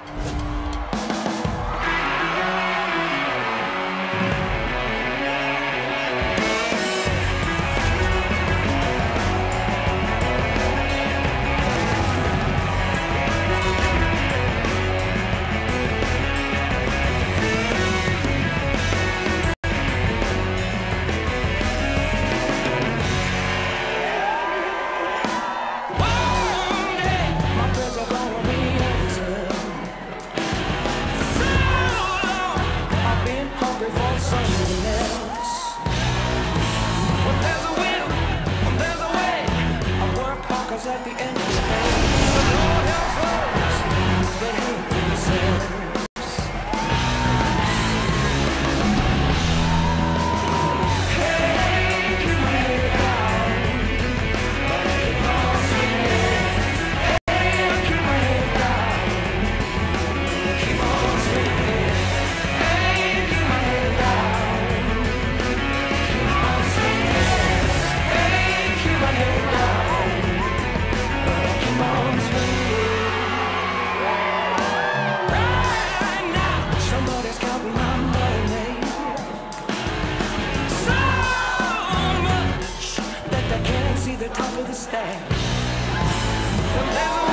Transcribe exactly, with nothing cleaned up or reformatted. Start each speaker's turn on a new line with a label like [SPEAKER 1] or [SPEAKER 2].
[SPEAKER 1] At the end of the day, the Lord helps those that hate themselves. Hey, keep my head down, but I keep on swinging. Hey, keep my head down, keep on swinging. Hey, keep my head down, keep on swinging. Hey, keep my head down. Right now, somebody's counting my money, so much that they can't see the top of the stack.